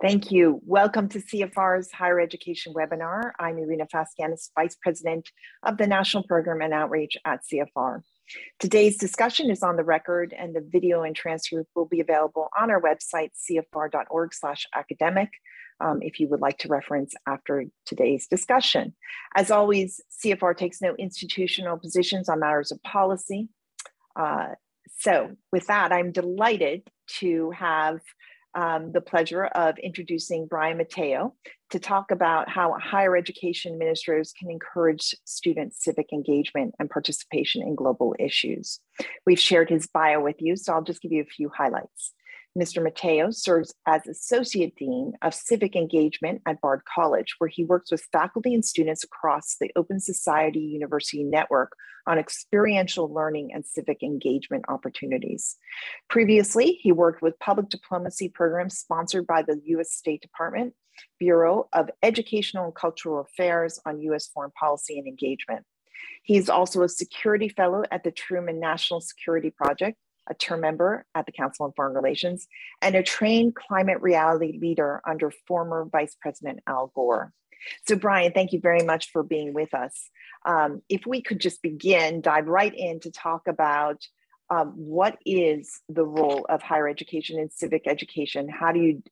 Thank you. Welcome to CFR's Higher Education webinar. I'm Irina Faskianis, Vice President of the National Program and Outreach at CFR. Today's discussion is on the record and the video and transcript will be available on our website, cfr.org/academic, if you would like to reference after today's discussion. As always, CFR takes no institutional positions on matters of policy. So with that, I'm delighted to have the pleasure of introducing Brian Mateo to talk about how higher education administrators can encourage student civic engagement and participation in global issues. We've shared his bio with you, so I'll just give you a few highlights. Mr. Mateo serves as Associate Dean of Civic Engagement at Bard College, where he works with faculty and students across the Open Society University Network on experiential learning and civic engagement opportunities. Previously, he worked with public diplomacy programs sponsored by the U.S. State Department, Bureau of Educational and Cultural Affairs on U.S. foreign policy and engagement. He is also a security fellow at the Truman National Security Project, a term member at the Council on Foreign Relations, and a trained climate reality leader under former Vice President Al Gore. So Brian, thank you very much for being with us. If we could just begin, dive right in to talk about what is the role of higher education and civic education? How do you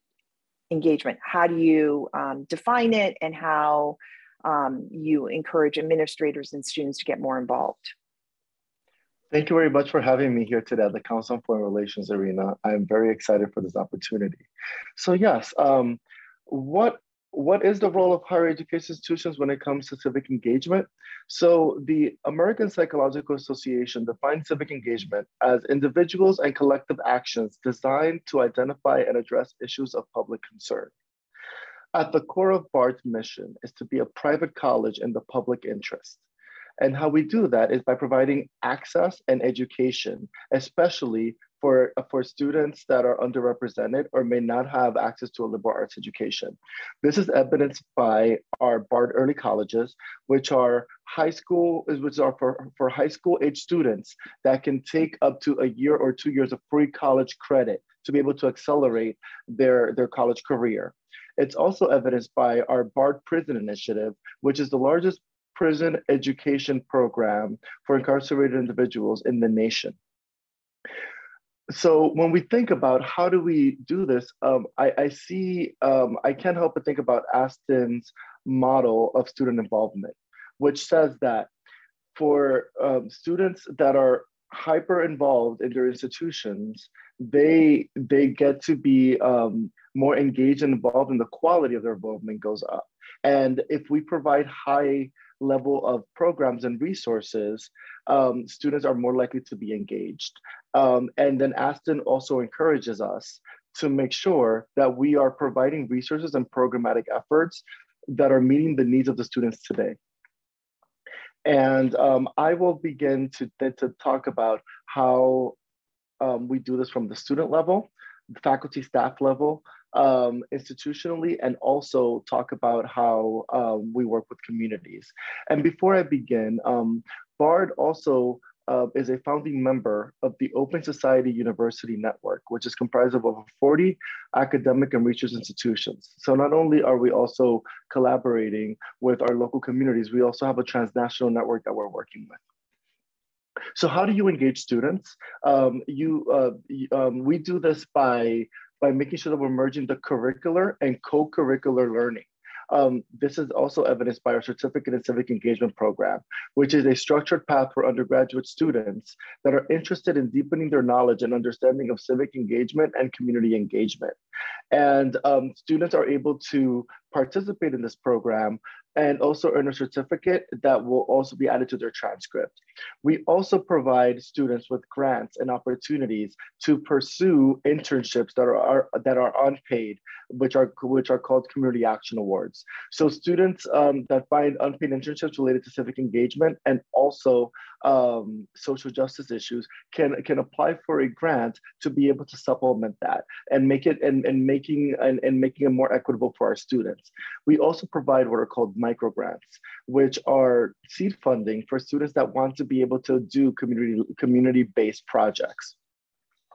define it, and how you encourage administrators and students to get more involved? Thank you very much for having me here today at the Council on Foreign Relations arena. I'm very excited for this opportunity. So yes, what is the role of higher education institutions when it comes to civic engagement? So the American Psychological Association defines civic engagement as individuals and collective actions designed to identify and address issues of public concern. At the core of Bard's mission is to be a private college in the public interest. And how we do that is by providing access and education, especially for students that are underrepresented or may not have access to a liberal arts education. This is evidenced by our Bard early colleges, which are for high school age students that can take up to a year or 2 years of free college credit to be able to accelerate their college career. It's also evidenced by our Bard Prison Initiative, which is the largest prison education program for incarcerated individuals in the nation. So when we think about how do we do this, I can't help but think about Aston's model of student involvement, which says that for students that are hyper involved in their institutions, they get to be more engaged and involved, and the quality of their involvement goes up. And if we provide high level of programs and resources, students are more likely to be engaged. And then Aston also encourages us to make sure that we are providing resources and programmatic efforts that are meeting the needs of the students today. And I will begin to talk about how we do this from the student level, the faculty staff level, institutionally, and also talk about how we work with communities. And before I begin, Bard also is a founding member of the Open Society University Network, which is comprised of over 40 academic and research institutions. So not only are we also collaborating with our local communities, we also have a transnational network that we're working with. So how do you engage students? We do this by making sure that we're merging the curricular and co-curricular learning. This is also evidenced by our Certificate in Civic Engagement program, which is a structured path for undergraduate students that are interested in deepening their knowledge and understanding of civic engagement and community engagement. And students are able to participate in this program and also earn a certificate that will also be added to their transcript. We also provide students with grants and opportunities to pursue internships that are unpaid, which are called Community Action Awards. So students that find unpaid internships related to civic engagement and also social justice issues can apply for a grant to be able to supplement that and make it making it more equitable for our students. We also provide what are called micro grants, which are seed funding for students that want to be able to do community-based projects.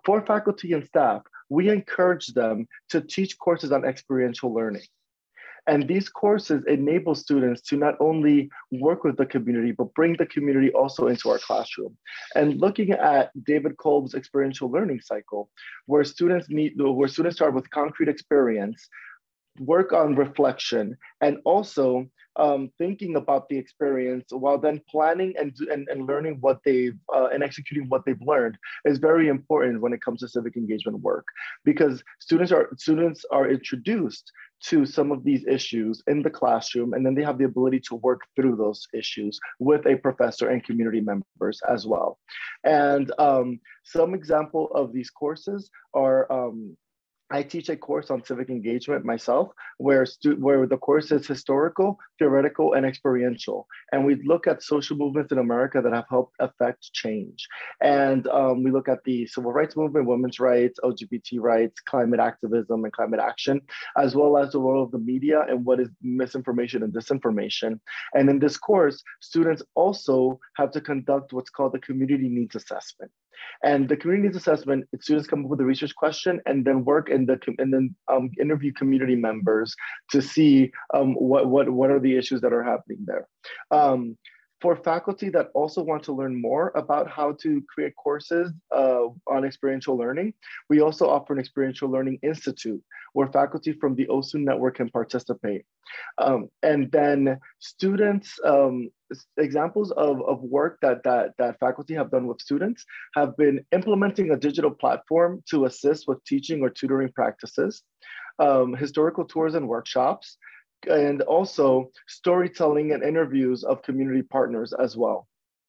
For faculty and staff, we encourage them to teach courses on experiential learning. And these courses enable students to not only work with the community, but bring the community also into our classroom. And looking at David Kolb's experiential learning cycle, where students start with concrete experience, work on reflection, and also thinking about the experience while then planning and learning what they've and executing what they've learned is very important when it comes to civic engagement work, because students are introduced to some of these issues in the classroom, and then they have the ability to work through those issues with a professor and community members as well. And some example of these courses are I teach a course on civic engagement myself, where the course is historical, theoretical, and experiential. And we look at social movements in America that have helped affect change. And we look at the civil rights movement, women's rights, LGBT rights, climate activism, and climate action, as well as the role of the media and what is misinformation and disinformation. And in this course, students also have to conduct what's called the community needs assessment. And the community needs assessment, students come up with a research question and then interview community members to see what are the issues that are happening there. For faculty that also want to learn more about how to create courses on experiential learning, we also offer an experiential learning institute where faculty from the OSU network can participate. And then students, examples of work that faculty have done with students have been implementing a digital platform to assist with teaching or tutoring practices, historical tours and workshops, and also storytelling and interviews of community partners as well.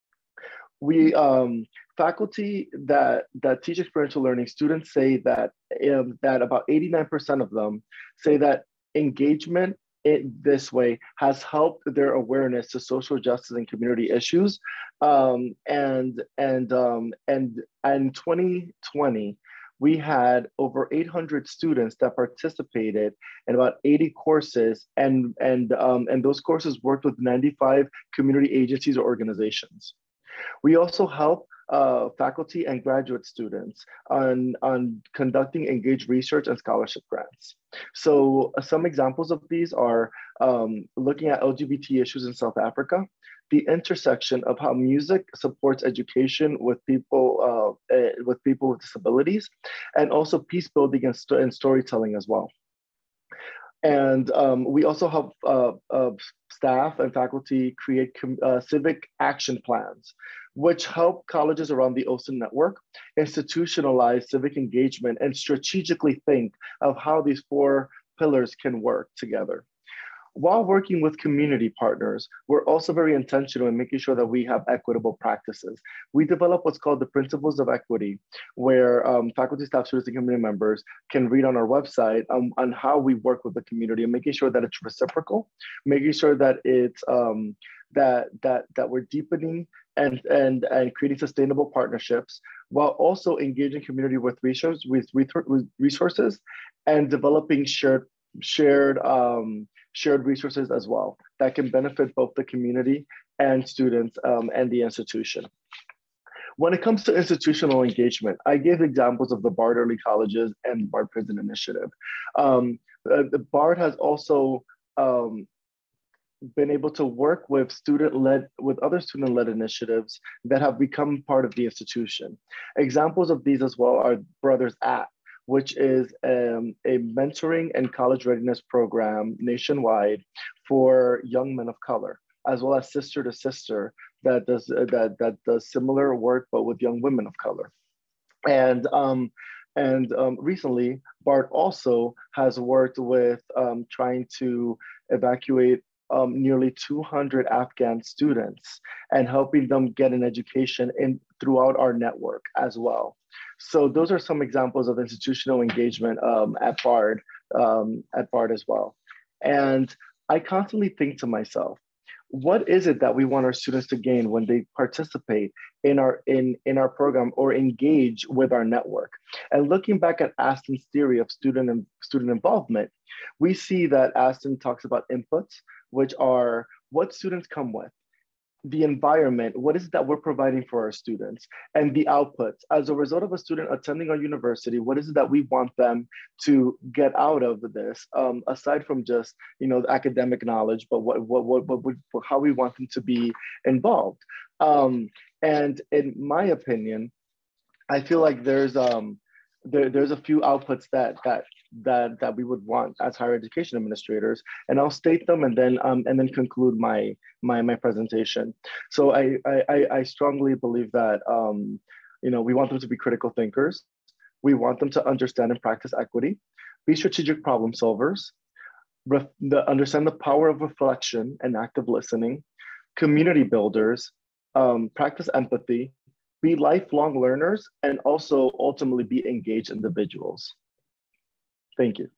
We faculty that teach experiential learning, students say that about 89% of them say that engagement in this way has helped their awareness to social justice and community issues. And in 2020, we had over 800 students that participated in about 80 courses, and those courses worked with 95 community agencies or organizations. We also help faculty and graduate students on conducting engaged research and scholarship grants. So some examples of these are looking at LGBT issues in South Africa, the intersection of how music supports education with people with disabilities, and also peace building and storytelling as well. And we also help staff and faculty create civic action plans, which help colleges around the OSU network institutionalize civic engagement and strategically think of how these 4 pillars can work together. While working with community partners, we're also very intentional in making sure that we have equitable practices. We develop what's called the principles of equity, where faculty, staff, students, and community members can read on our website on how we work with the community and making sure that it's reciprocal, making sure that it's that we're deepening and creating sustainable partnerships, while also engaging community with resources and developing shared resources as well that can benefit both the community and students and the institution. When it comes to institutional engagement, I gave examples of the BARD Early Colleges and BARD Prison Initiative. The BARD has also been able to work with other student-led initiatives that have become part of the institution. Examples of these as well are Brothers At, which is a mentoring and college readiness program nationwide for young men of color, as well as Sister to Sister that does similar work but with young women of color. And recently, BARD also has worked with trying to evacuate nearly 200 Afghan students and helping them get an education throughout our network as well. So those are some examples of institutional engagement at BARD as well. And I constantly think to myself, what is it that we want our students to gain when they participate in our program or engage with our network? And looking back at Aston's theory of student involvement, we see that Aston talks about inputs, which are what students come with, the environment, what is it that we're providing for our students, and the outputs. As a result of a student attending our university, what is it that we want them to get out of this, aside from just, the academic knowledge, but how we want them to be involved. And in my opinion, I feel like there's a few outputs that we would want as higher education administrators, and I'll state them and then conclude my presentation. So I strongly believe that we want them to be critical thinkers. We want them to understand and practice equity, be strategic problem solvers, understand the power of reflection and active listening, community builders, practice empathy, be lifelong learners, and also ultimately be engaged individuals. Thank you.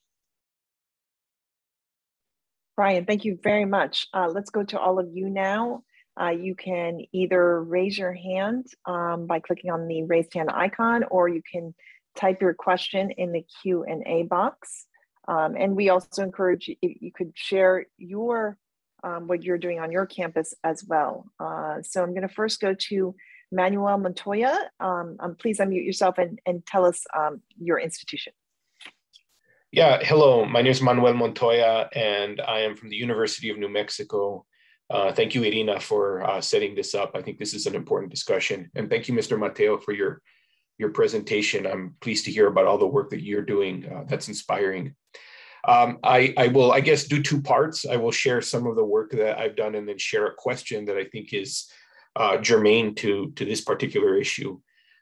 Brian, thank you very much. Let's go to all of you now. You can either raise your hand by clicking on the raised hand icon, or you can type your question in the Q&A box. And we also encourage you could share your what you're doing on your campus as well. So I'm going to first go to Manuel Montoya. Please unmute yourself and tell us your institution. Yeah, hello, my name is Manuel Montoya, and I am from the University of New Mexico. Thank you, Irina, for setting this up. I think this is an important discussion. And thank you, Mr. Mateo, for your presentation. I'm pleased to hear about all the work that you're doing. That's inspiring. I will, I guess, do two parts. I will share some of the work that I've done and then share a question that I think is germane to this particular issue.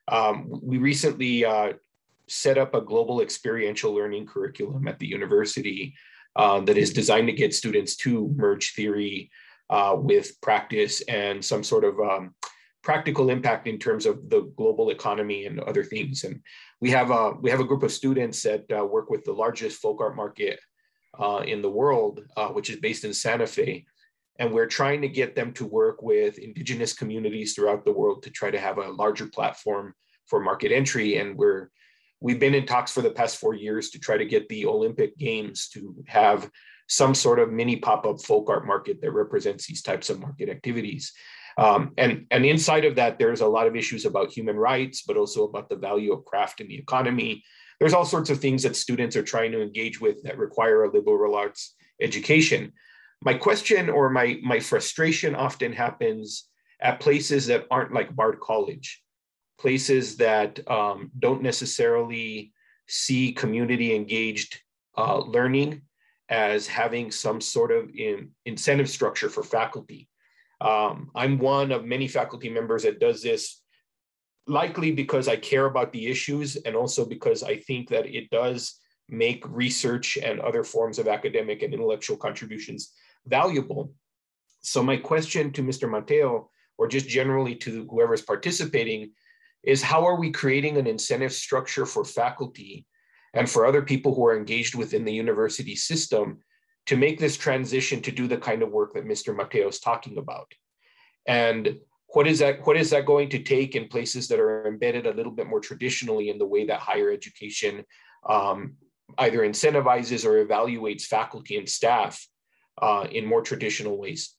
We recently set up a global experiential learning curriculum at the university that is designed to get students to merge theory with practice and some sort of practical impact in terms of the global economy and other things. And we have a group of students that work with the largest folk art market in the world, which is based in Santa Fe. And we're trying to get them to work with indigenous communities throughout the world to try to have a larger platform for market entry. And we've been in talks for the past 4 years to try to get the Olympic Games to have some sort of mini pop-up folk art market that represents these types of market activities. And inside of that, there's a lot of issues about human rights, but also about the value of craft in the economy. There's all sorts of things that students are trying to engage with that require a liberal arts education. My question or my frustration often happens at places that aren't like Bard College, places that don't necessarily see community engaged learning as having some sort of incentive structure for faculty. I'm one of many faculty members that does this, likely because I care about the issues and also because I think that it does make research and other forms of academic and intellectual contributions valuable. So my question to Mr. Mateo, or just generally to whoever's participating, is how are we creating an incentive structure for faculty and for other people who are engaged within the university system to make this transition to do the kind of work that Mr. Mateo is talking about? And what is that going to take in places that are embedded a little bit more traditionally in the way that higher education either incentivizes or evaluates faculty and staff in more traditional ways?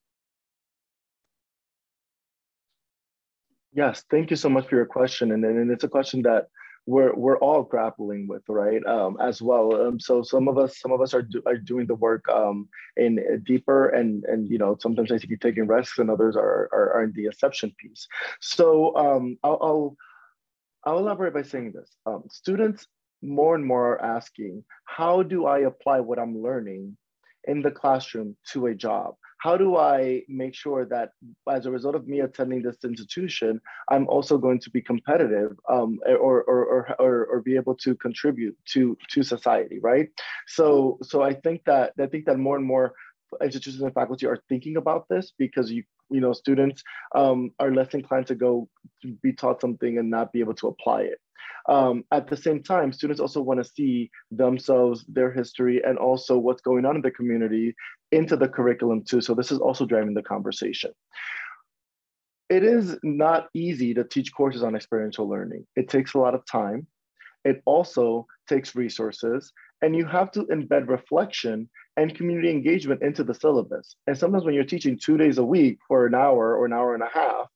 Yes, thank you so much for your question. And it's a question that we're all grappling with, right? As well. So some of us are doing the work in deeper and sometimes I think taking risks, and others are in the exception piece. So I'll elaborate by saying this. Students more and more are asking, how do I apply what I'm learning in the classroom to a job? How do I make sure that as a result of me attending this institution, I'm also going to be competitive or be able to contribute to society, right? So I think that more and more institutions and faculty are thinking about this, because students are less inclined to go to be taught something and not be able to apply it. At the same time, students also want to see themselves, their history, and also what's going on in the community into the curriculum too. So this is also driving the conversation. It is not easy to teach courses on experiential learning. It takes a lot of time. It also takes resources, and you have to embed reflection and community engagement into the syllabus. And sometimes when you're teaching 2 days a week for an hour or an hour and a half,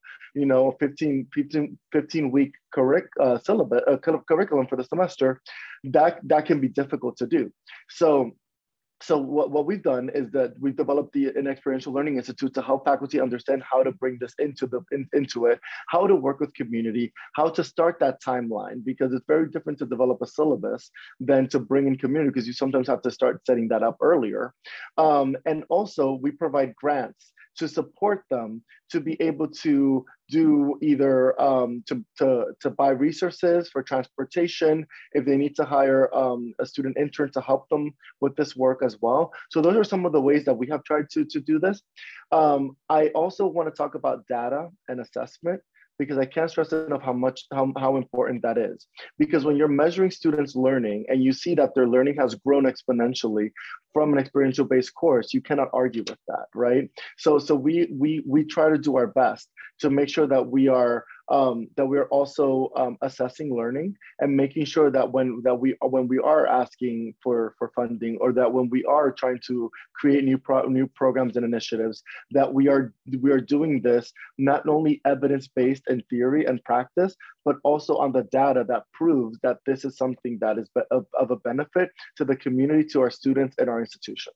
15 week syllabus, curriculum for the semester, that can be difficult to do. So what we've done is that we've developed an experiential learning institute to help faculty understand how to bring this into it, how to work with community, how to start that timeline, because it's very different to develop a syllabus than to bring in community, because you sometimes have to start setting that up earlier. And also we provide grants to support them to be able to do either to buy resources for transportation, if they need to hire a student intern to help them with this work as well. So those are some of the ways that we have tried to do this. I also want to talk about data and assessment, because I can't stress enough how important that is. Because when you're measuring students' learning and you see that their learning has grown exponentially from an experiential-based course, you cannot argue with that, right? So we try to do our best to make sure that we are also assessing learning and making sure that when we are asking for funding, or that when we are trying to create new programs and initiatives, that we are doing this not only evidence-based in theory and practice, but also on the data that proves that this is something that is of a benefit to the community, to our students, and our institution.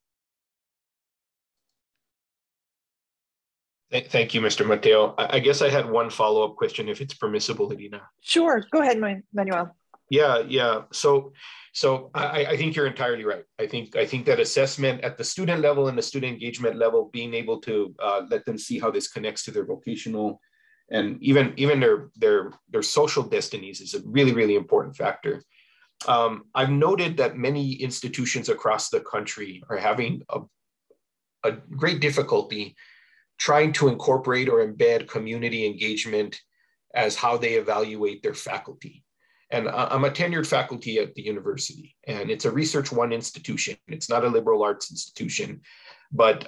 Thank you, Mr. Mateo. I guess I had one follow-up question, if it's permissible, Irina. Sure, go ahead, Manuel. Yeah. So I think you're entirely right. I think that assessment at the student level and the student engagement level, being able to let them see how this connects to their vocational and even their social destinies is a really, really important factor. I've noted that many institutions across the country are having a great difficulty trying to incorporate or embed community engagement as how they evaluate their faculty. And I'm a tenured faculty at the university, and it's a Research One institution. It's not a liberal arts institution, but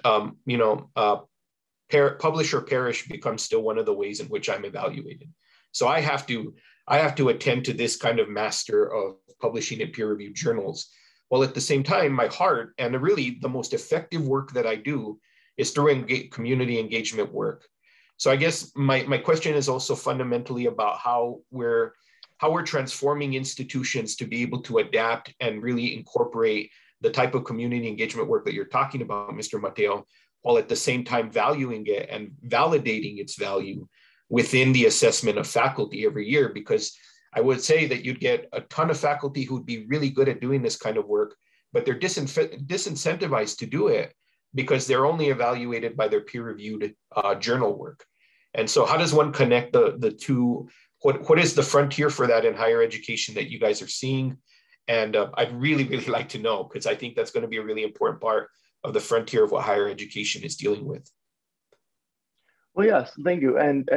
publish or perish becomes still one of the ways in which I'm evaluated. So I have to attend to this kind of master of publishing in peer-reviewed journals, while at the same time, my heart and really the most effective work that I do is through community engagement work. So I guess my question is also fundamentally about how we're transforming institutions to be able to adapt and really incorporate the type of community engagement work that you're talking about, Mr. Mateo, while at the same time valuing it and validating its value within the assessment of faculty every year. Because I would say that you'd get a ton of faculty who'd be really good at doing this kind of work, but they're disincentivized to do it because they're only evaluated by their peer-reviewed journal work. And so how does one connect the two? What is the frontier for that in higher education that you guys are seeing? And I'd really, really like to know, because I think that's going to be a really important part of the frontier of what higher education is dealing with. Well, yes, thank you. And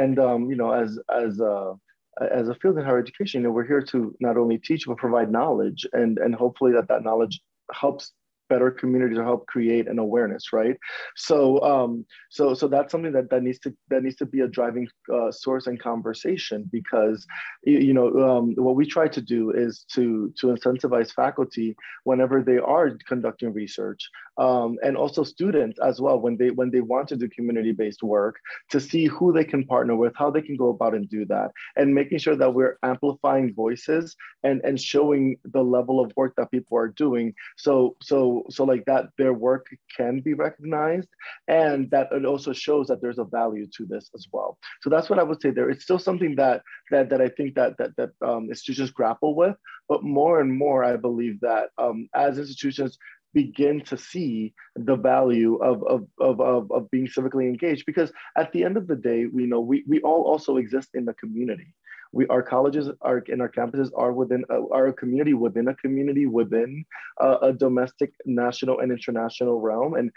as a field in higher education, we're here to not only teach, but provide knowledge, and hopefully that knowledge helps better communities or help create an awareness, right? So that's something that needs to be a driving source and conversation, because what we try to do is to incentivize faculty whenever they are conducting research, and also students as well when they want to do community-based work, to see who they can partner with, how they can go about and do that, and making sure that we're amplifying voices and showing the level of work that people are doing. So like that, their work can be recognized, and that it also shows that there's a value to this as well. So that's what I would say there. It's still something that I think that institutions grapple with, but more and more, I believe that as institutions begin to see the value of being civically engaged, because at the end of the day, we all also exist in the community. Our colleges are and our campuses are a community within a community within a domestic, national, and international realm. And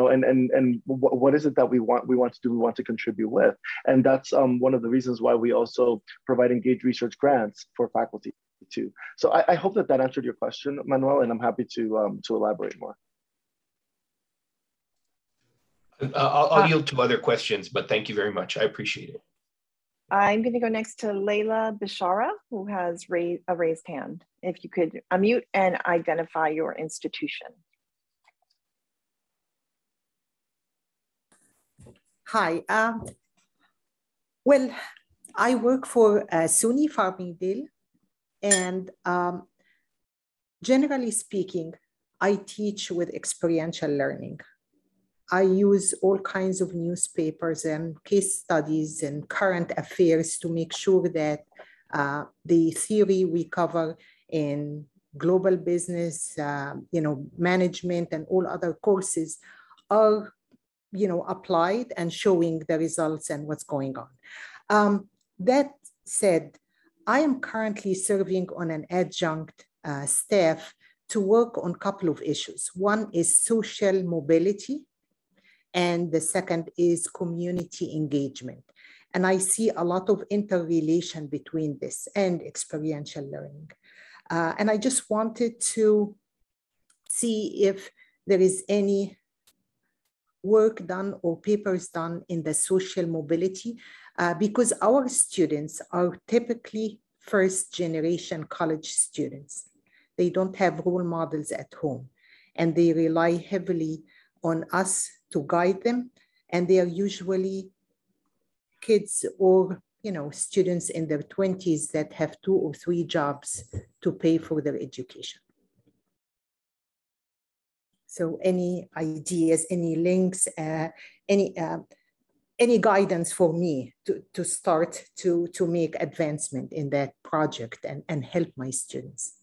what is it that we want to do? We want to contribute with, and that's one of the reasons why we also provide engaged research grants for faculty too. So I hope that answered your question, Manuel, and I'm happy to elaborate more. I'll yield to other questions, but thank you very much. I appreciate it. I'm going to go next to Layla Bishara, who has a raised hand. If you could unmute and identify your institution. Hi. Well, I work for SUNY Farmingdale, and generally speaking, I teach with experiential learning. I use all kinds of newspapers and case studies and current affairs to make sure that the theory we cover in global business, management and all other courses are applied and showing the results and what's going on. That said, I am currently serving on an adjunct staff to work on a couple of issues. One is social mobility, and the second is community engagement. And I see a lot of interrelation between this and experiential learning. And I just wanted to see if there is any work done or papers done in the social mobility, because our students are typically first generation college students. They don't have role models at home, and they rely heavily on us to guide them. And they are usually kids or students in their 20s that have 2 or 3 jobs to pay for their education. So any ideas, any links, any guidance for me to start to make advancement in that project and help my students?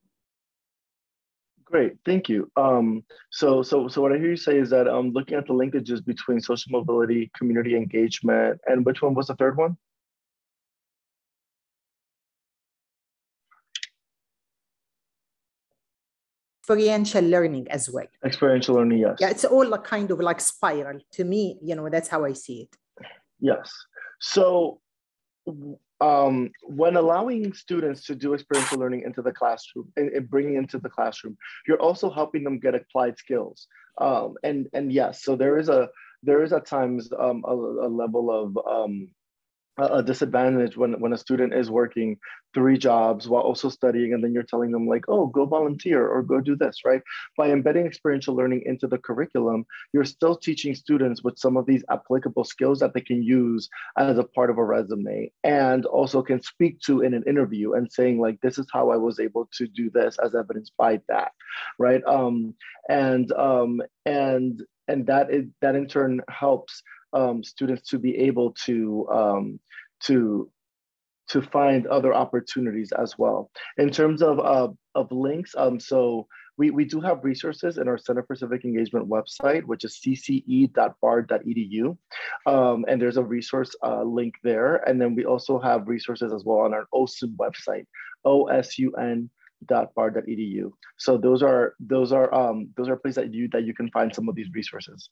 Great, thank you. So what I hear you say is that looking at the linkages between social mobility, community engagement, and which one was the third one? Experiential learning as well. Experiential learning, yes. Yeah, it's all a kind of like spiral. To me, that's how I see it. Yes. So when allowing students to do experiential learning into the classroom and bringing into the classroom, you're also helping them get applied skills. And yes, so there is at times a level of a disadvantage when a student is working 3 jobs while also studying, and then you're telling them like, oh, go volunteer or go do this, right? By embedding experiential learning into the curriculum, you're still teaching students with some of these applicable skills that they can use as a part of a resume, and also can speak to in an interview and saying like, this is how I was able to do this as evidenced by that, right? And that in turn helps students to be able to find other opportunities as well. In terms of links, so we do have resources in our Center for Civic Engagement website, which is cce.bard.edu. And there's a resource link there. And then we also have resources as well on our OSUN website, osun.bard.edu. So those are places that you can find some of these resources.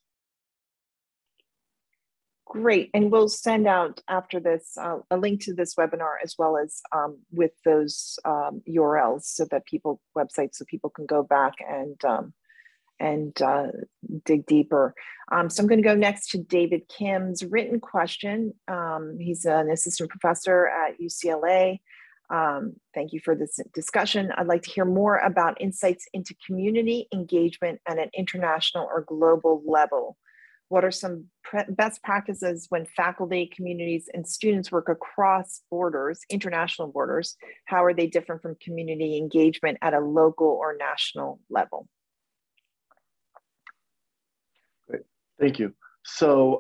Great, and we'll send out after this a link to this webinar as well as with those URLs so that websites so people can go back and dig deeper. So I'm going to go next to David Kim's written question. He's an assistant professor at UCLA. Thank you for this discussion. I'd like to hear more about insights into community engagement at an international or global level. What are some best practices when faculty, communities, and students work across borders, international borders? How are they different from community engagement at a local or national level? Great, thank you. So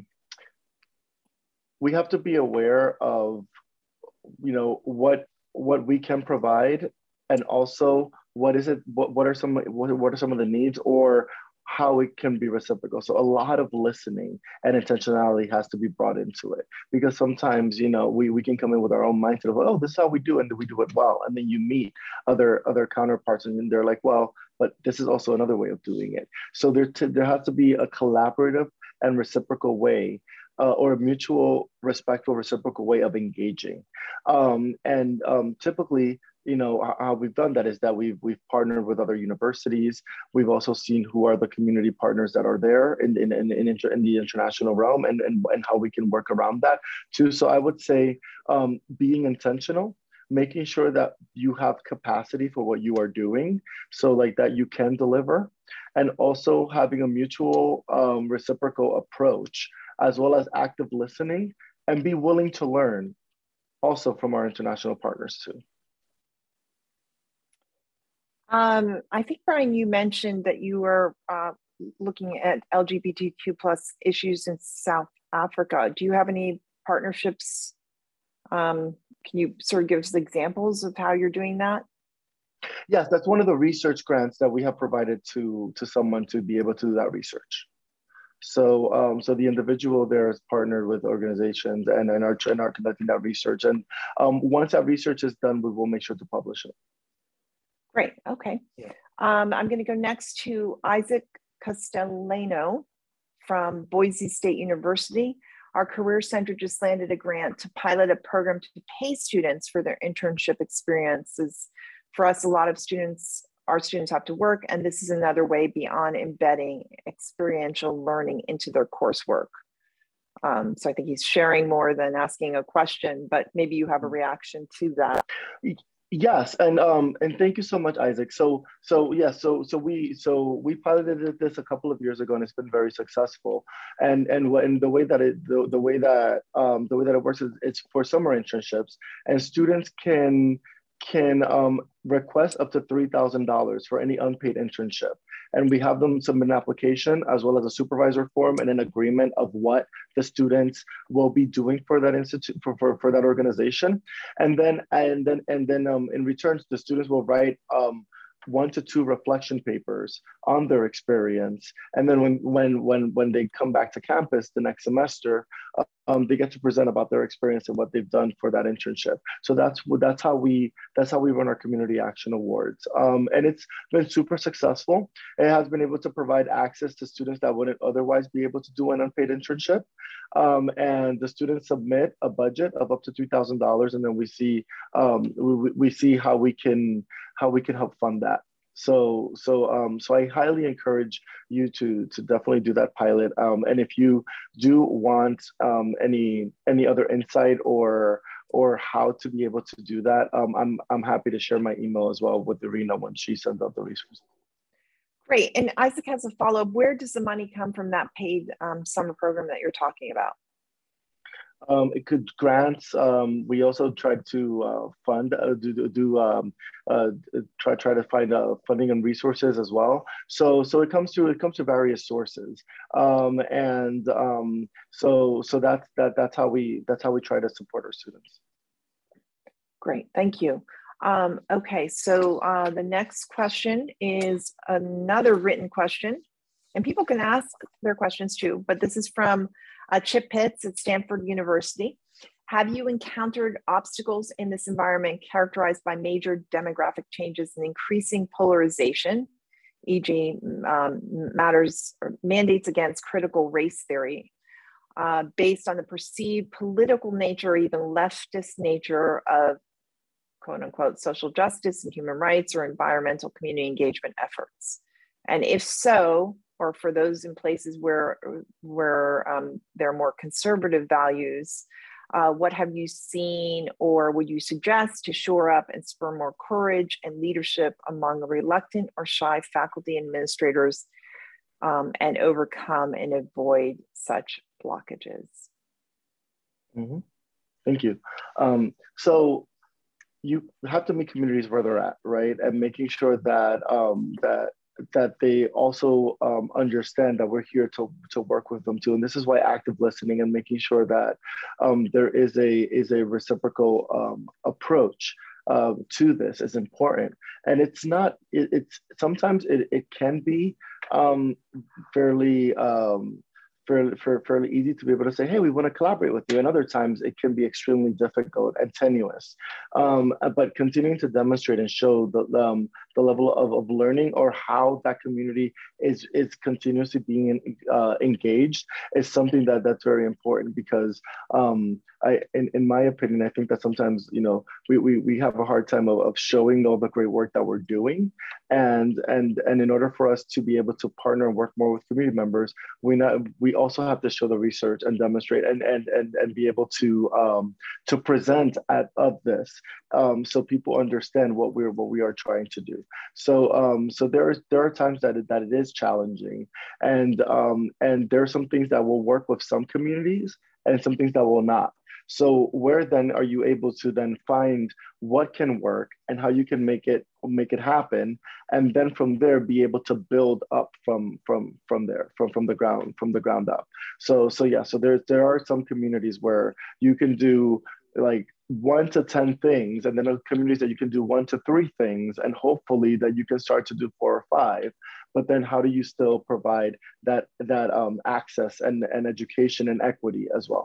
we have to be aware of, what we can provide, and also what are some of the needs, or how it can be reciprocal. So a lot of listening and intentionality has to be brought into it, because sometimes, we can come in with our own mindset of, oh, this is how we do, and we do it well. And then you meet other counterparts, and they're like, well, but this is also another way of doing it. So there has to be a collaborative and reciprocal way, or a mutual, respectful, reciprocal way of engaging. Typically, how we've done that is that we've partnered with other universities. We've also seen who are the community partners that are there in the international realm, and how we can work around that too. So I would say being intentional, making sure that you have capacity for what you are doing, so like that you can deliver, and also having a mutual reciprocal approach as well as active listening, and be willing to learn also from our international partners too. I think, Brian, you mentioned that you were looking at LGBTQ plus issues in South Africa. Do you have any partnerships? Can you sort of give us examples of how you're doing that? Yes, that's one of the research grants that we have provided to someone to be able to do that research. So, so the individual there is partnered with organizations and are conducting that research. And once that research is done, we will make sure to publish it. Great. Okay. Yeah. I'm going to go next to Isaac Castellano from Boise State University. Our Career Center just landed a grant to pilot a program to pay students for their internship experiences. For us, a lot of students, our students have to work, and this is another way beyond embedding experiential learning into their coursework. So I think he's sharing more than asking a question, but maybe you have a reaction to that. Yes, and thank you so much, Isaac. So we piloted this a couple of years ago, and it's been very successful. And the way that it works is it's for summer internships, and students can request up to $3,000 for any unpaid internship. And we have them submit an application as well as a supervisor form and an agreement of what the students will be doing for that institute, for that organization. And then in return, the students will write 1 to 2 reflection papers on their experience. And then when they come back to campus the next semester, they get to present about their experience and what they've done for that internship. So that's how we run our community action awards. And it's been super successful. It has been able to provide access to students that wouldn't otherwise be able to do an unpaid internship. And the students submit a budget of up to $3,000, and then we see how we can help fund that. So I highly encourage you to definitely do that pilot. And if you do want any other insight or how to be able to do that, I'm happy to share my email as well with Irina when she sends out the resources. Great. And Isaac has a follow-up. Where does the money come from that paid summer program that you're talking about? It could grants. We also try to fund, try to find funding and resources as well. So it comes to various sources, so that's how we try to support our students. Great, thank you. Okay, so the next question is another written question, and people can ask their questions too, but this is from Chip Pitts at Stanford University. Have you encountered obstacles in this environment characterized by major demographic changes and increasing polarization, e.g. matters or mandates against critical race theory, based on the perceived political nature or even leftist nature of quote unquote social justice and human rights or environmental community engagement efforts? And if so, or for those in places where there are more conservative values, what have you seen or would you suggest to shore up and spur more courage and leadership among reluctant or shy faculty administrators and overcome and avoid such blockages? Mm-hmm. Thank you. So you have to meet communities where they're at, right? And making sure that that they also understand that we're here to work with them too. And this is why active listening and making sure that there is a reciprocal approach to this is important. And it's not, sometimes it can be fairly easy to be able to say, hey, we want to collaborate with you. And other times it can be extremely difficult and tenuous. But continuing to demonstrate and show the level of learning or how that community is continuously being engaged is something that's very important, because in my opinion, I think that sometimes, we have a hard time of showing all the great work that we're doing. And in order for us to be able to partner and work more with community members, we also have to show the research and demonstrate and be able to present of this, so people understand what we are trying to do. So there are times that it is challenging, and there are some things that will work with some communities and some things that will not. So where then are you able to then find what can work and how you can make it happen, and then from there be able to build up from the ground up. So there are some communities where you can do like 1 to 10 things, and then other communities that you can do 1 to 3 things, and hopefully that you can start to do 4 or 5. But then how do you still provide that access and education and equity as well?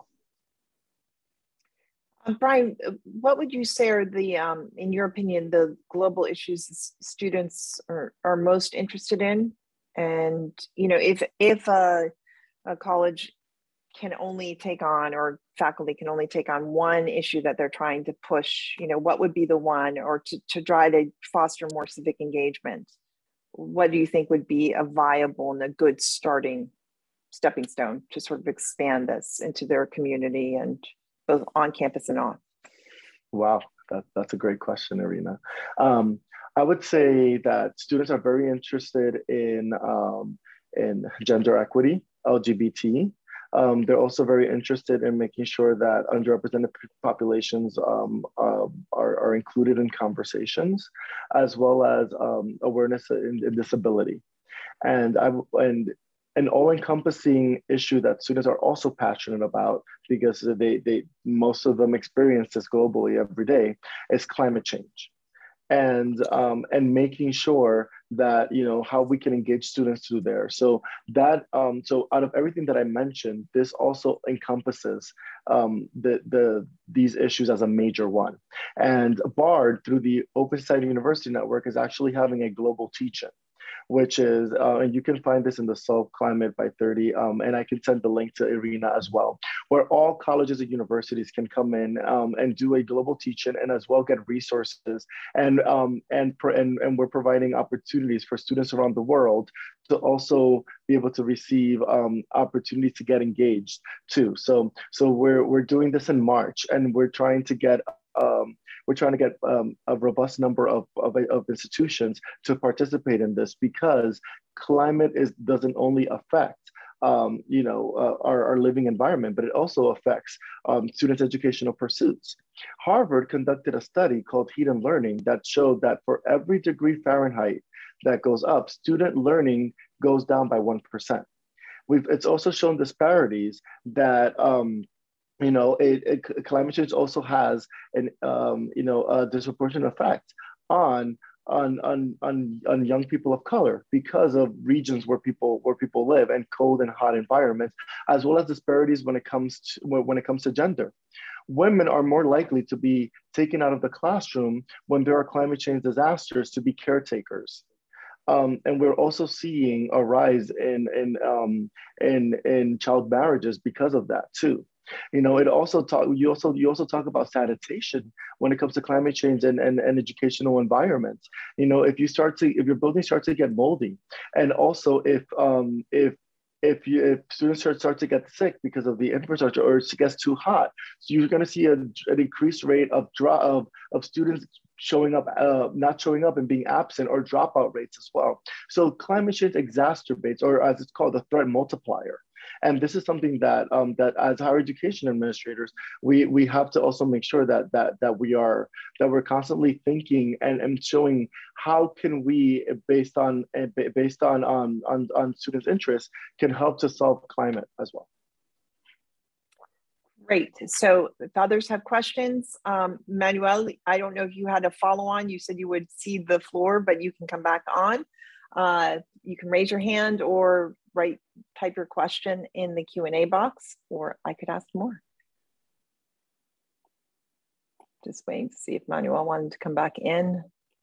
Brian, what would you say are the, in your opinion, the global issues students are most interested in? And, you know, if a college can only take on, or faculty can only take on one issue that they're trying to push, you know, what would be the one, or to try to foster more civic engagement? What do you think would be a viable and a good stepping stone to sort of expand this into their community and both on campus and off? Wow, that's a great question, Irina. I would say that students are very interested in gender equity, LGBT. They're also very interested in making sure that underrepresented populations are included in conversations, as well as awareness in disability. And an all-encompassing issue that students are also passionate about, because they most of them experience this globally every day, is climate change, and making sure that, you know, how we can engage students through there. So that so out of everything that I mentioned, this also encompasses these issues as a major one. And BARD, through the Open Society University Network, is actually having a global teach-in, which is, and you can find this in the Solve Climate by 30, and I can send the link to Irina as well, where all colleges and universities can come in and do a global teach-in, and as well get resources, and we're providing opportunities for students around the world to also be able to receive opportunities to get engaged too. So we're doing this in March, and we're trying to get a robust number of institutions to participate in this, because climate doesn't only affect our living environment, but it also affects students' educational pursuits. Harvard conducted a study called Heat and Learning that showed that for every degree Fahrenheit that goes up, student learning goes down by 1%. It's also shown disparities that climate change also has a disproportionate effect on young people of color, because of regions where people live, and cold and hot environments, as well as disparities when it comes to gender. Women are more likely to be taken out of the classroom when there are climate change disasters to be caretakers. And we're also seeing a rise in child marriages because of that too. You know, you also talk about sanitation when it comes to climate change and educational environments. You know, if your building starts to get moldy, and also if students start to get sick because of the infrastructure, or it gets too hot, so you're going to see an increased rate of students showing up, not showing up and being absent, or dropout rates as well. So climate change exacerbates, or as it's called, the threat multiplier. And this is something that as higher education administrators, we have to also make sure that we're constantly thinking and showing how can we, based on students' interests, can help to solve climate as well. Great. So if others have questions, Manuel, I don't know if you had a follow-on. You said you would cede the floor, but you can come back on. You can raise your hand or type your question in the Q&A box, or I could ask more. Just waiting to see if Manuel wanted to come back in.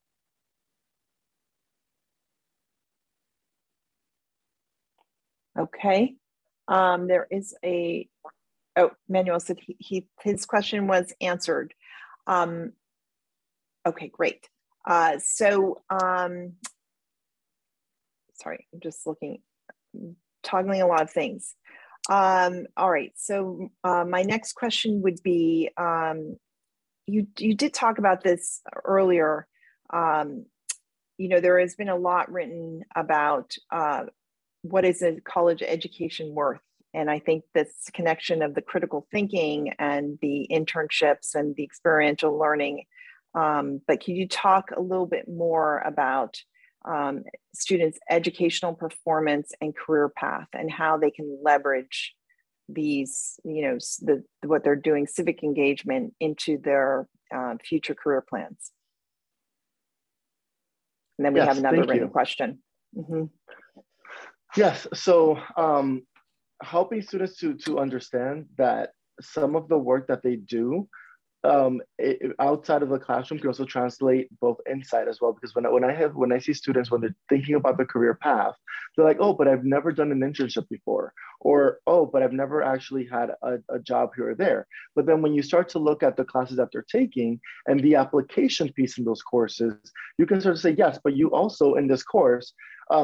Okay. There is a, oh, Manuel said his question was answered. Okay, great. Sorry, I'm just toggling a lot of things. All right, so my next question would be, you did talk about this earlier. You know, there has been a lot written about what is a college education worth? And I think this connection of the critical thinking and the internships and the experiential learning. But can you talk a little bit more about students' educational performance and career path and how they can leverage these, you know, what they're doing, civic engagement, into their future career plans? And then we have another written question. Mm-hmm. Yes, so helping students to understand that some of the work that they do outside of the classroom can also translate both inside as well. Because when I see students, when they're thinking about the career path, they're like, oh, but I've never done an internship before, or oh, but I've never actually had a job here or there. But then when you start to look at the classes that they're taking and the application piece in those courses, you can sort of say, yes, but you also in this course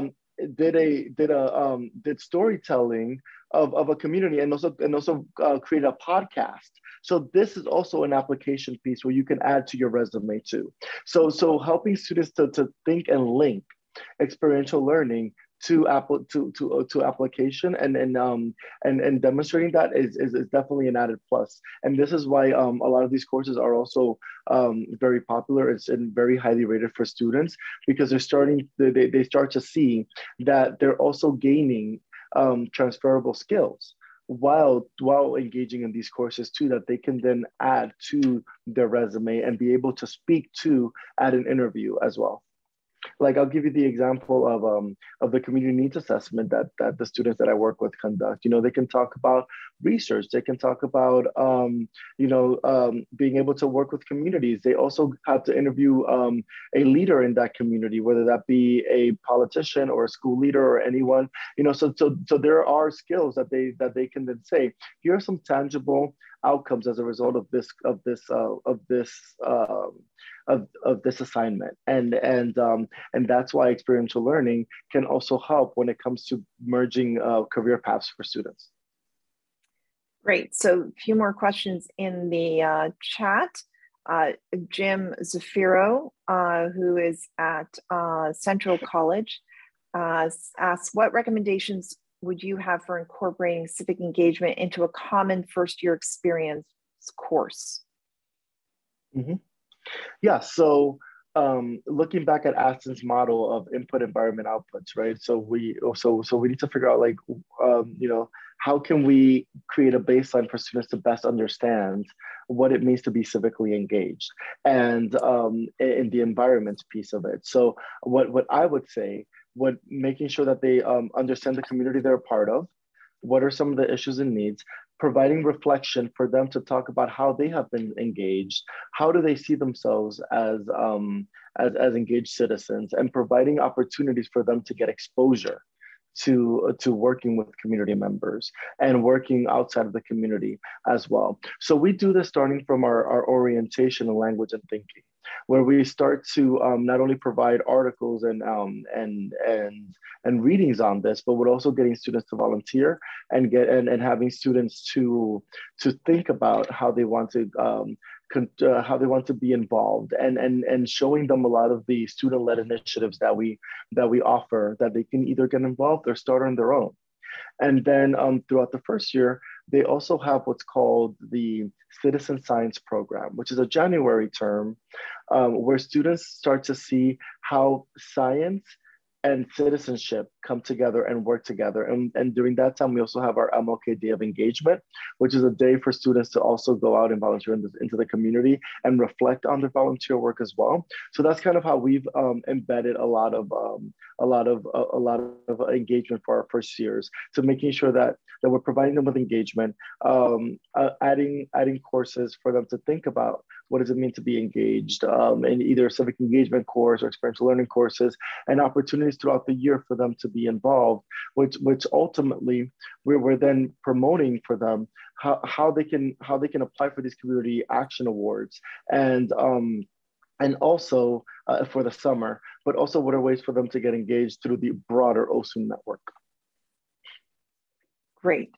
did storytelling of a community, and also create a podcast. So this is also an application piece where you can add to your resume too. So helping students to think and link experiential learning to application and demonstrating that is definitely an added plus. And this is why a lot of these courses are also very popular. It's very highly rated for students, because they start to see that they're also gaining transferable skills while engaging in these courses too, that they can then add to their resume and be able to speak to at an interview as well. Like, I'll give you the example of the community needs assessment that the students that I work with conduct. You know, they can talk about research. They can talk about, being able to work with communities. They also have to interview a leader in that community, whether that be a politician or a school leader or anyone. You know, so there are skills that they can then say, here are some tangible outcomes as a result of this assignment, and that's why experiential learning can also help when it comes to merging career paths for students. Great. So a few more questions in the chat. Jim Zafiro, who is at Central College, asks, what recommendations would you have for incorporating civic engagement into a common first-year experience course? Mm-hmm. Yeah, so looking back at Aston's model of input, environment, outputs, right? So we need to figure out, like, how can we create a baseline for students to best understand what it means to be civically engaged, and in the environment piece of it. So what I would say, making sure that they understand the community they're a part of, what are some of the issues and needs, providing reflection for them to talk about how they have been engaged, how do they see themselves as engaged citizens, and providing opportunities for them to get exposure to working with community members and working outside of the community as well. So we do this starting from our orientation in language and thinking, where we start to not only provide articles and readings on this, but we're also getting students to volunteer and having students to think about how they want to be involved, and showing them a lot of the student-led initiatives that we offer, that they can either get involved or start on their own. And then throughout the first year, they also have what's called the Citizen Science Program, which is a January term where students start to see how science and citizenship come together and work together. And during that time, we also have our MLK Day of Engagement, which is a day for students to also go out and volunteer into the community and reflect on their volunteer work as well. So that's kind of how we've embedded a lot of engagement for our first years. So making sure that we're providing them with engagement, adding courses for them to think about what does it mean to be engaged in either a civic engagement course or experiential learning courses, and opportunities throughout the year for them to be involved, which ultimately we're then promoting for them how they can apply for these community action awards, and also for the summer, but also what are ways for them to get engaged through the broader OSU network. Great.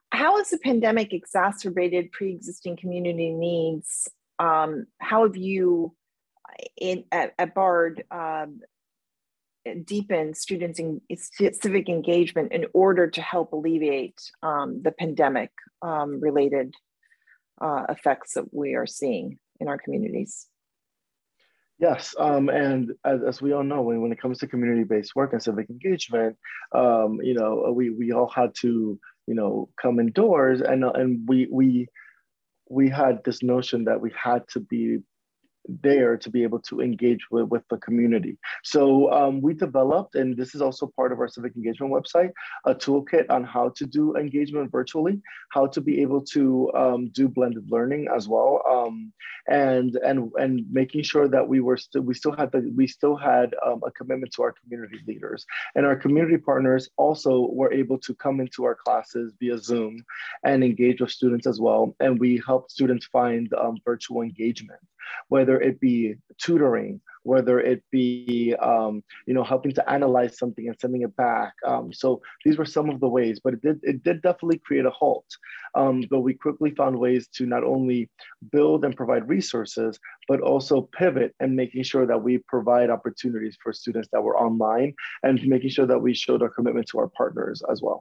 How has the pandemic exacerbated pre-existing community needs? How have you at Bard deepened students' civic engagement in order to help alleviate the pandemic related effects that we are seeing in our communities? Yes, and as we all know, when it comes to community-based work and civic engagement, we all had to, come indoors, and we had this notion that we had to be there to be able to engage with the community. So we developed, and this is also part of our civic engagement website, a toolkit on how to do engagement virtually, how to be able to do blended learning as well, and making sure that we still had a commitment to our community leaders, and our community partners also were able to come into our classes via Zoom and engage with students as well, and we helped students find virtual engagement, whether it be tutoring, whether it be helping to analyze something and sending it back. So these were some of the ways, but it did definitely create a halt. But we quickly found ways to not only build and provide resources, but also pivot and making sure that we provide opportunities for students that were online, and making sure that we showed our commitment to our partners as well.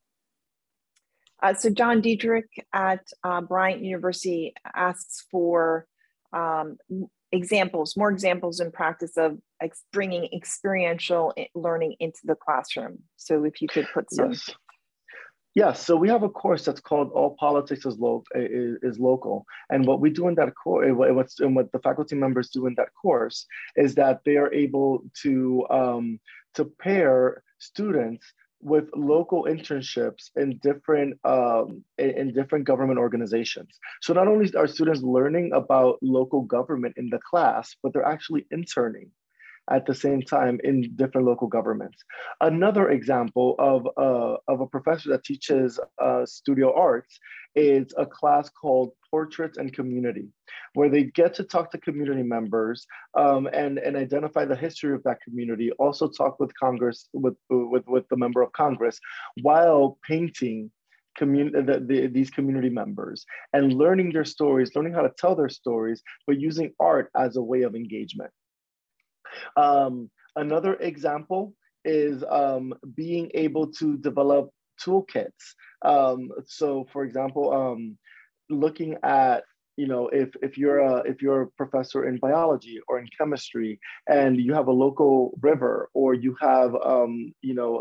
So John Diedrich at Bryant University asks for more examples in practice of bringing experiential learning into the classroom. So if you could put some. Yes, so we have a course that's called All Politics is Local. And what we do in that course, and what the faculty members do in that course, is that they are able to pair students with local internships in different government organizations. So not only are students learning about local government in the class, but they're actually interning at the same time in different local governments. Another example of a professor that teaches studio arts is a class called Portraits and Community, where they get to talk to community members and identify the history of that community, also talk with Congress, with the member of Congress, while painting these community members and learning their stories, learning how to tell their stories, but using art as a way of engagement. Another example is being able to develop toolkits. So for example, looking at, if you're a professor in biology or in chemistry and you have a local river, or you have an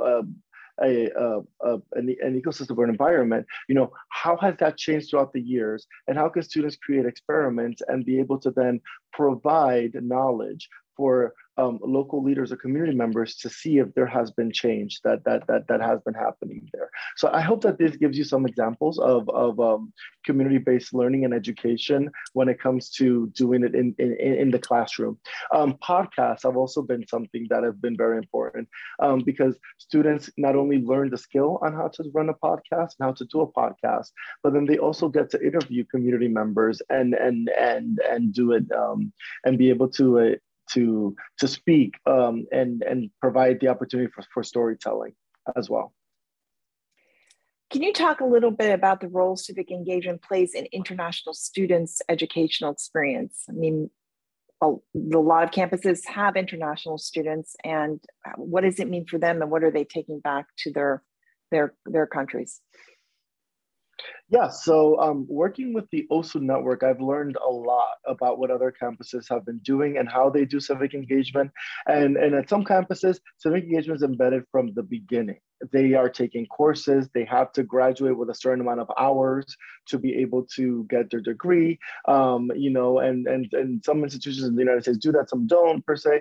ecosystem or an environment, how has that changed throughout the years, and how can students create experiments and be able to then provide knowledge for local leaders or community members to see if there has been change that has been happening there. So I hope that this gives you some examples of community-based learning and education when it comes to doing it in the classroom. Podcasts have also been something that have been very important because students not only learn the skill on how to run a podcast and how to do a podcast, but then they also get to interview community members and do it and be able to speak and provide the opportunity for storytelling as well. Can you talk a little bit about the role civic engagement plays in international students' educational experience? I mean, a lot of campuses have international students, and what does it mean for them, and what are they taking back to their countries? Yeah, so working with the OSU network, I've learned a lot about what other campuses have been doing and how they do civic engagement. And at some campuses, civic engagement is embedded from the beginning. They are taking courses, they have to graduate with a certain amount of hours to be able to get their degree, and some institutions in the United States do that, some don't per se,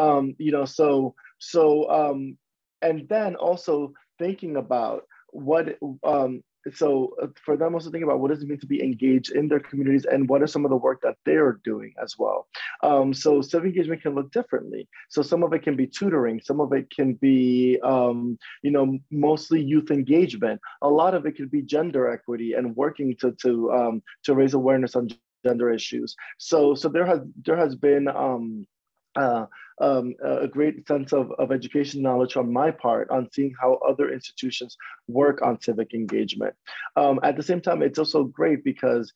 and then also thinking about what, so for them also thinking about what does it mean to be engaged in their communities and what are some of the work that they're doing as well. So civic engagement can look differently. So some of it can be tutoring, some of it can be, mostly youth engagement. A lot of it could be gender equity and working to raise awareness on gender issues. So there has been a great sense of education knowledge on my part on seeing how other institutions work on civic engagement. At the same time, it's also great because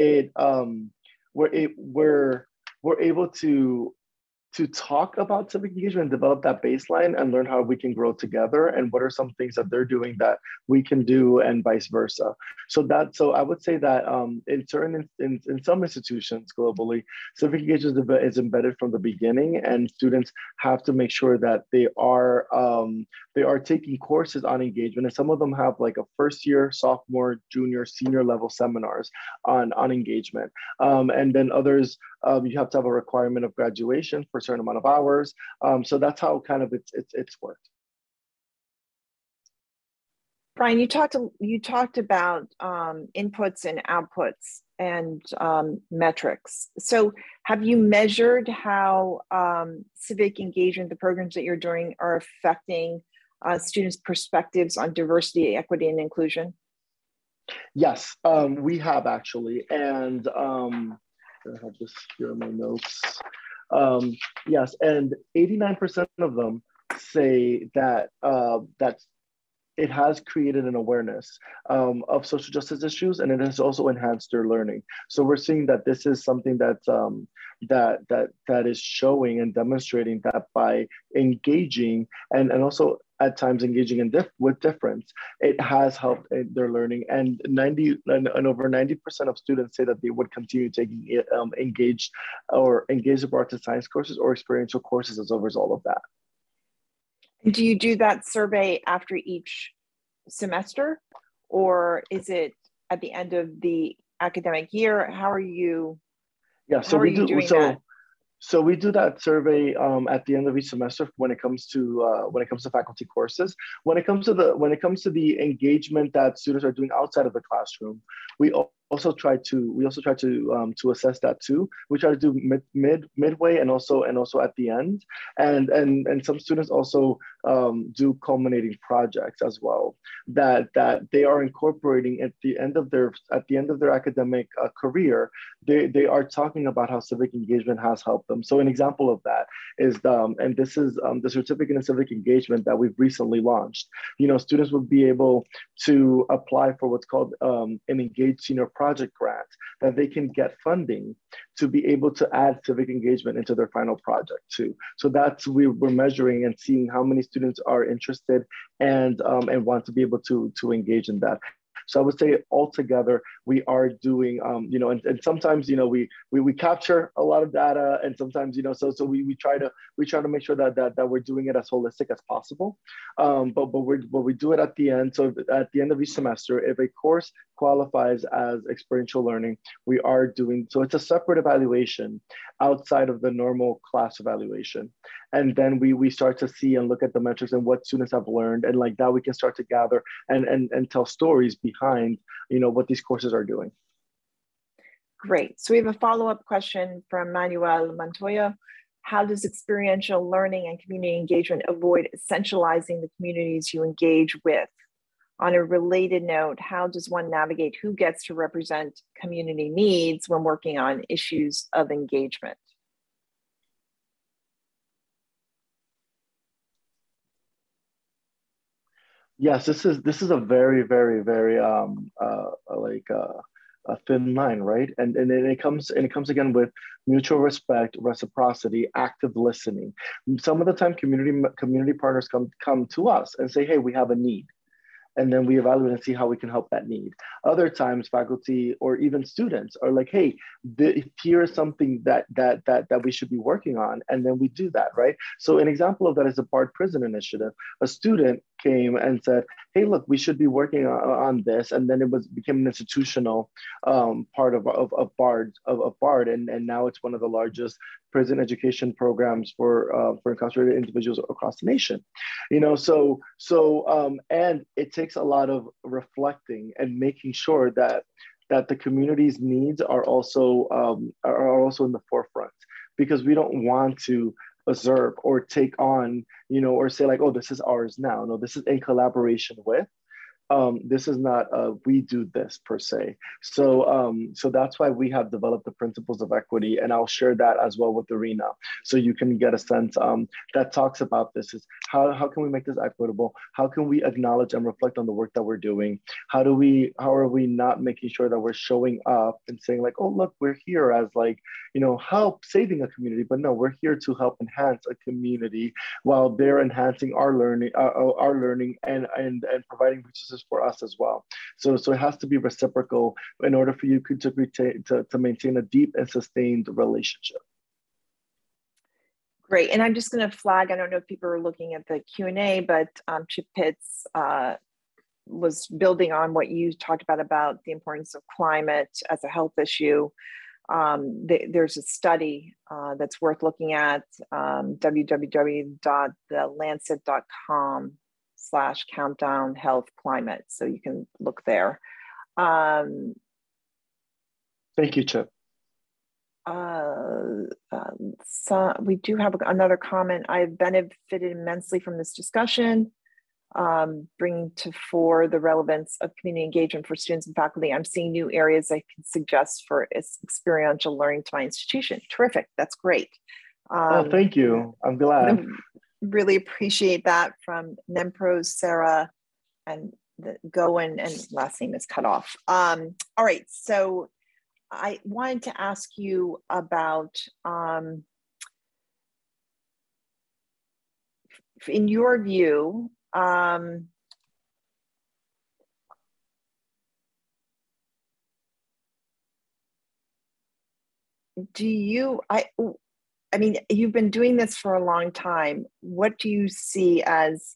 we're able to talk about civic engagement and develop that baseline and learn how we can grow together and what are some things that they're doing that we can do and vice versa. So I would say that in some institutions globally, civic engagement is embedded from the beginning, and students have to make sure that they are taking courses on engagement, and some of them have like a first year, sophomore, junior, senior level seminars on engagement, and then others you have to have a requirement of graduation for a certain amount of hours. So that's how kind of it's worked. Brian, you talked about inputs and outputs and metrics. So have you measured how civic engagement, the programs that you're doing, are affecting students' perspectives on diversity, equity, and inclusion? Yes, we have actually. And I have this here in my notes. Yes, and 89% of them say that it has created an awareness of social justice issues, and it has also enhanced their learning. So we're seeing that this is something that's that is showing and demonstrating that by engaging and also at times engaging with difference, it has helped their learning. And over 90% of students say that they would continue taking engaged arts and science courses or experiential courses as a result of that. Do you do that survey after each semester, or is it at the end of the academic year? How are you? Yeah, so we do. So we do that survey at the end of each semester when it comes to faculty courses. When it comes to the engagement that students are doing outside of the classroom, we also try to assess that too. We try to do midway and also at the end, and some students also do culminating projects as well that they are incorporating at the end of their academic career. They are talking about how civic engagement has helped them. So an example of that is the certificate in civic engagement that we've recently launched. You know, students would be able to apply for what's called an engaged senior project grant that they can get funding to be able to add civic engagement into their final project too. So that's we're measuring and seeing how many students are interested and want to be able to engage in that. So I would say altogether, we are doing, and sometimes, we capture a lot of data, and sometimes, so we try to make sure that we're doing it as holistic as possible. But we do it at the end. So at the end of each semester, if a course qualifies as experiential learning, we are doing, so it's a separate evaluation outside of the normal class evaluation. And then we start to see and look at the metrics and what students have learned, and like that we can start to gather and tell stories behind what these courses are doing. Great. So we have a follow-up question from Manuel Montoya. How does experiential learning and community engagement avoid essentializing the communities you engage with? On a related note, how does one navigate who gets to represent community needs when working on issues of engagement? Yes, this is a very, very, very a thin line, right? And it comes again with mutual respect, reciprocity, active listening. Some of the time, community partners come to us and say, "Hey, we have a need." And then we evaluate and see how we can help that need. Other times, faculty or even students are like, "Hey, here is something that we should be working on," and then we do that, right? So an example of that is the BARD Prison Initiative. A student came and said, "Hey, look, we should be working on this," and then became an institutional part of BARD, and now it's one of the largest prison education programs for incarcerated individuals across the nation. And it takes a lot of reflecting and making sure that the community's needs are also in the forefront, because we don't want to usurp or take on, or say like, "Oh, this is ours now." No, this is in collaboration with. this is not we do this per se. So that's why we have developed the principles of equity, and I'll share that as well with Irina, so you can get a sense that talks about this. Is how can we make this equitable? How can we acknowledge and reflect on the work that we're doing? How are we not making sure that we're showing up and saying like, oh look, we're here as like, help saving a community, but no, we're here to help enhance a community while they're enhancing our learning and providing resources for us as well. So it has to be reciprocal in order for you to maintain a deep and sustained relationship. Great, and I'm just going to flag, I don't know if people are looking at the Q&A, but Chip Pitts was building on what you talked about the importance of climate as a health issue. There's a study that's worth looking at, www.thelancet.com/countdown health climate. So you can look there. Thank you, Chip. So we do have another comment. I've benefited immensely from this discussion, bringing to fore the relevance of community engagement for students and faculty. I'm seeing new areas I can suggest for experiential learning to my institution. Terrific, that's great. Thank you, I'm glad. Really appreciate that from Nempros, Sarah, and Goen, and last name is cut off. All right, so I wanted to ask you about, in your view, do you, I mean, you've been doing this for a long time. What do you see as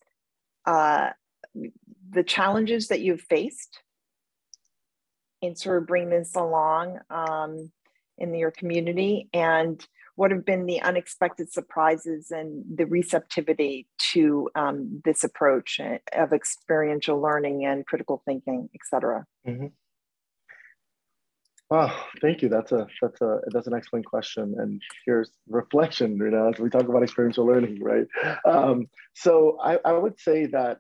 the challenges that you've faced in sort of bringing this along in your community, and what have been the unexpected surprises and the receptivity to this approach of experiential learning and critical thinking, et cetera? Mm-hmm. Oh, thank you. That's an excellent question. And here's reflection, as we talk about experiential learning, right? So I would say that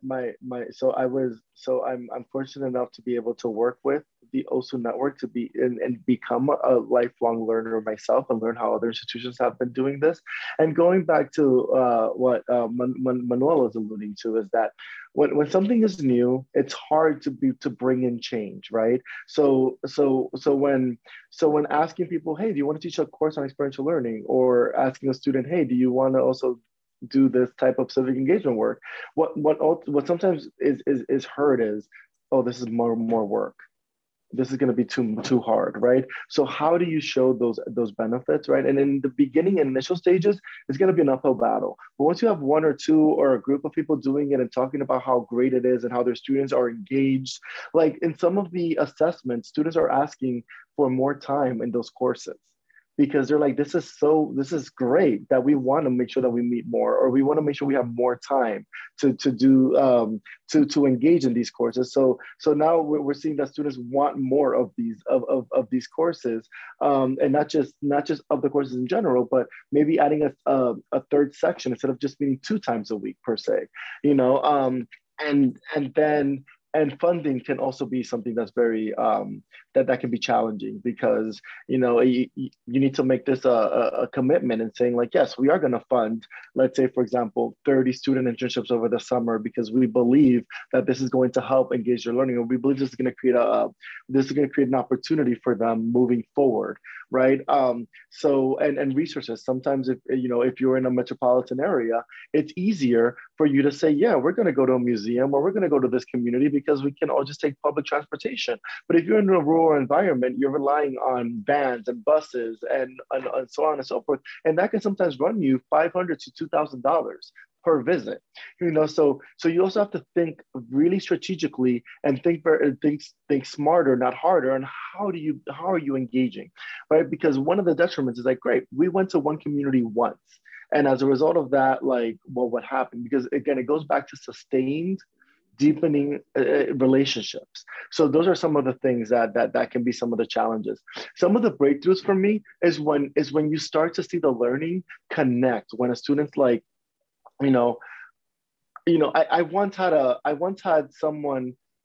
I'm fortunate enough to be able to work with the OSU network to be and become a lifelong learner myself and learn how other institutions have been doing this. And going back to what Manuel was alluding to is that when something is new, it's hard to bring in change, right? So when asking people, hey, do you want to teach a course on experiential learning, or asking a student, hey, do you want to also do this type of civic engagement work? What sometimes is heard is, oh, this is more work. This is going to be too hard, right? So how do you show those benefits, right? And in the beginning, initial stages, it's going to be an uphill battle. But once you have one or two or a group of people doing it and talking about how great it is and how their students are engaged, like in some of the assessments, students are asking for more time in those courses, because they're like, this is great, that we want to make sure that we meet more, or we want to make sure we have more time to engage in these courses. So now we're seeing that students want more of these courses, and not just of the courses in general, but maybe adding a third section instead of just meeting 2 times a week per se, and funding can also be something that's very that can be challenging, because you need to make this a commitment and saying like, yes, we are going to fund, let's say for example, 30 student internships over the summer, because we believe that this is going to help engage their learning, or we believe this is going to create an opportunity for them moving forward, right? So and resources. Sometimes if you're in a metropolitan area, it's easier for you to say, yeah, we're going to go to a museum, or we're going to go to this community because we can all just take public transportation. But if you're in a rural environment, you're relying on vans and buses and so on and so forth, and that can sometimes run you $500 to $2,000 per visit. So you also have to think really strategically and think smarter, not harder, and how are you engaging, right? Because one of the detriments is like, great, we went to one community once, and as a result of that, like, well, what happened? Because again, it goes back to sustained deepening relationships. So those are some of the things that can be some of the challenges. Some of the breakthroughs for me is when you start to see the learning connect, when a student's like, I once had someone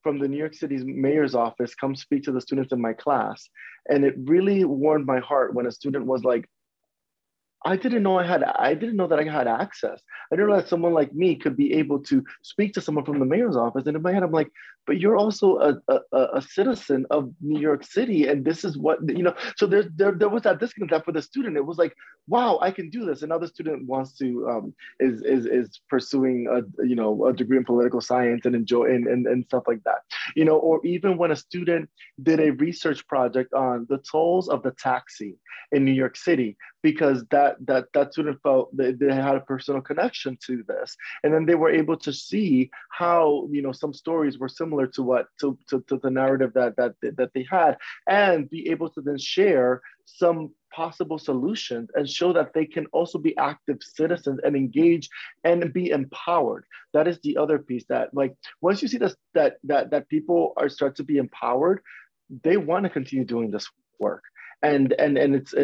from the New York City's mayor's office come speak to the students in my class. And it really warmed my heart when a student was like, I didn't know that I had access. I didn't know that someone like me could be able to speak to someone from the mayor's office. And in my head, I'm like, but you're also a citizen of New York City. And this is what, so there was that disconnect that for the student, it was like, wow, I can do this. Another student wants to, is pursuing a degree in political science and and stuff like that, or even when a student did a research project on the tolls of the taxi in New York City, because that student felt they had a personal connection to this. And then they were able to see how, some stories were similar to the narrative that they had, and be able to then share some possible solutions and show that they can also be active citizens and engage and be empowered. That is the other piece, that like, once you see this, that people start to be empowered, they want to continue doing this work. And it's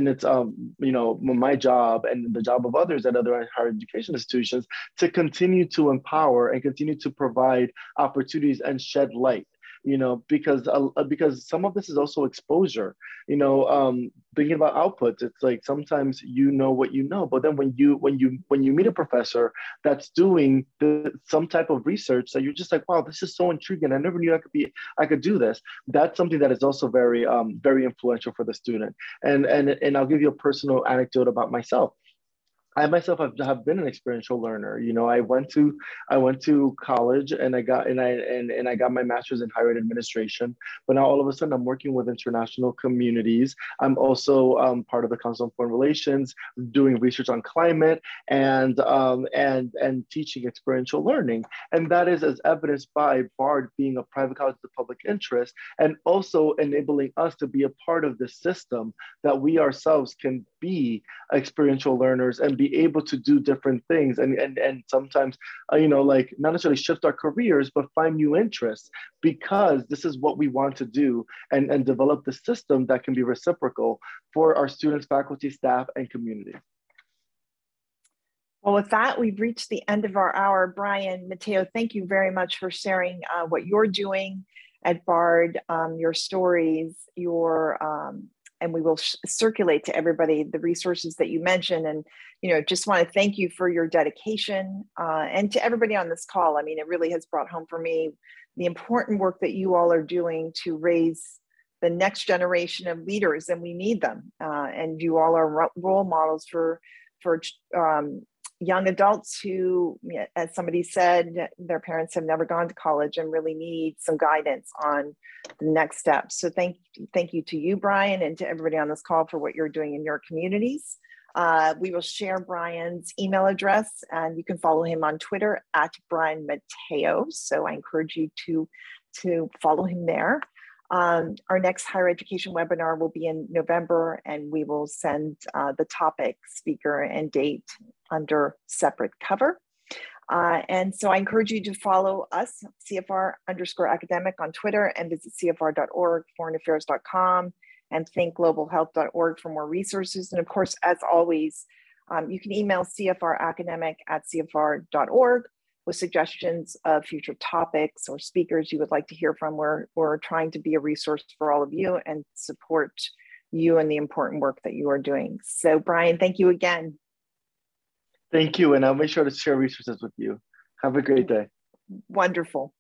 my job and the job of others at other higher education institutions to continue to empower and continue to provide opportunities and shed light, because some of this is also exposure. Thinking about outputs, it's like sometimes what you know, but then when you meet a professor that's doing some type of research that you're just like, wow, this is so intriguing. I never knew I could do this. That's something that is also very very influential for the student. And I'll give you a personal anecdote about myself. I myself have been an experiential learner. I went to college and I got my master's in higher ed administration. But now all of a sudden I'm working with international communities. I'm also part of the Council on Foreign Relations, doing research on climate and teaching experiential learning. And that is as evidenced by BARD being a private college of the public interest, and also enabling us to be a part of the system that we ourselves can be experiential learners and be able to do different things and sometimes like not necessarily shift our careers, but find new interests, because this is what we want to do, and develop the system that can be reciprocal for our students, faculty, staff, and community. Well, with that, we've reached the end of our hour. Brian, Mateo, thank you very much for sharing what you're doing at BARD, your stories, and we will circulate to everybody the resources that you mentioned. And, just want to thank you for your dedication and to everybody on this call. I mean, it really has brought home for me the important work that you all are doing to raise the next generation of leaders, and we need them. And you all are role models for young adults who, as somebody said, their parents have never gone to college and really need some guidance on the next steps. So thank you to you, Brian, and to everybody on this call for what you're doing in your communities. We will share Brian's email address, and you can follow him on Twitter at Brian Mateo. So I encourage you to follow him there. Our next higher education webinar will be in November, and we will send the topic, speaker, and date under separate cover. And so I encourage you to follow us, CFR_academic on Twitter, and visit CFR.org, foreignaffairs.com, and thinkglobalhealth.org for more resources. And of course, as always, you can email CFRacademic@CFR.org with suggestions of future topics or speakers you would like to hear from. We're trying to be a resource for all of you and support you and the important work that you are doing. So Brian, thank you again. Thank you, and I'll make sure to share resources with you. Have a great day. Wonderful.